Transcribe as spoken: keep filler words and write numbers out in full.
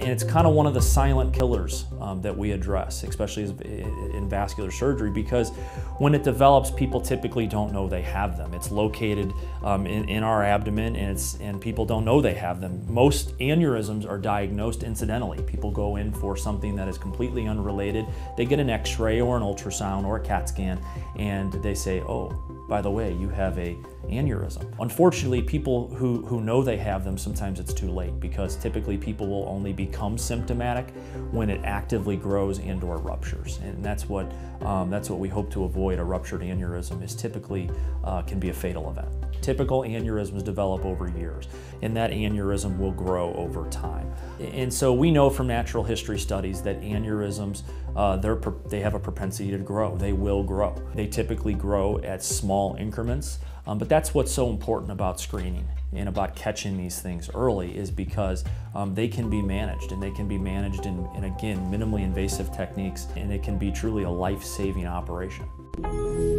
And it's kind of one of the silent killers um, that we address, especially as, in vascular surgery, because when it develops, people typically don't know they have them. It's located um, in, in our abdomen, and, it's, and people don't know they have them. Most aneurysms are diagnosed incidentally. People go in for something that is completely unrelated. They get an X-ray or an ultrasound or a CAT scan, and they say, oh, by the way, you have a aneurysm. Unfortunately, people who, who know they have them, sometimes it's too late, because typically people will only become symptomatic when it actively grows and or ruptures. And that's what, um, that's what we hope to avoid. A ruptured aneurysm is typically, uh, can be a fatal event. Typical aneurysms develop over years, and that aneurysm will grow over time. And so we know from natural history studies that aneurysms, uh, they're, they have a propensity to grow. They will grow. They typically grow at small increments, um, but that's what's so important about screening and about catching these things early, is because um, they can be managed, and they can be managed in, in, again, minimally invasive techniques, and it can be truly a life-saving operation.